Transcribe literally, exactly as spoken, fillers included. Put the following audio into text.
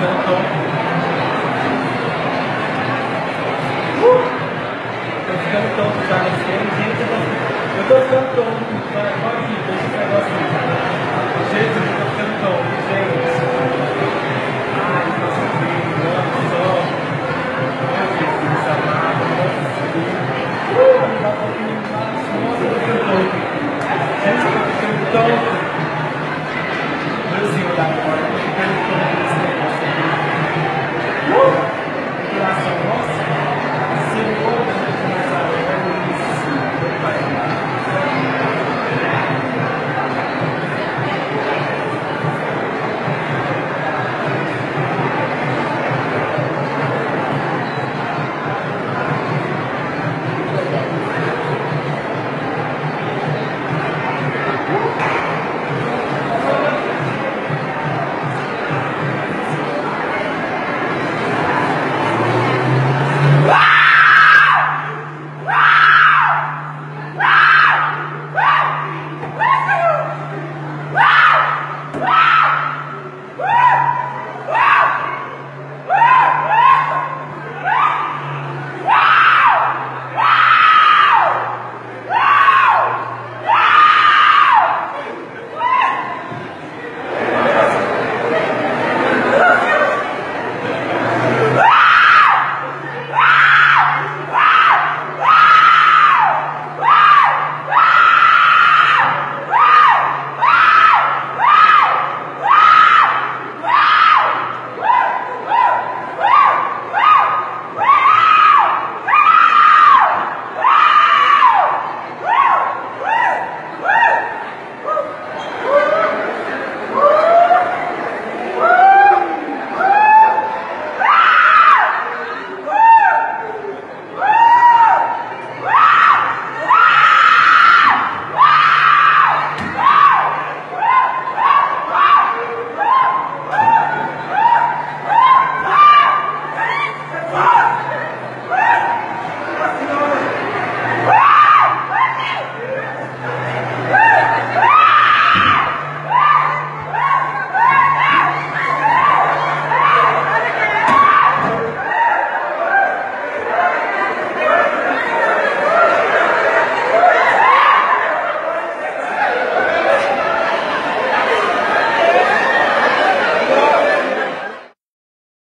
ficando tão... Uh! Tô ficando tonto já nesse tempo, gente. Eu tô, eu tô ficando tonto. Vai, pode ir, deixa esse negócio aí. Jesus, eu tô ficando tonto, gente. Ai, que nossa vida, olha só. Meu Jesus amado, nossa vida. Uh! Me dá um pouquinho mais. Nossa, eu tô ficando tonto. Gente, eu tô ficando tonto. Meu Senhor da glória, eu tô ficando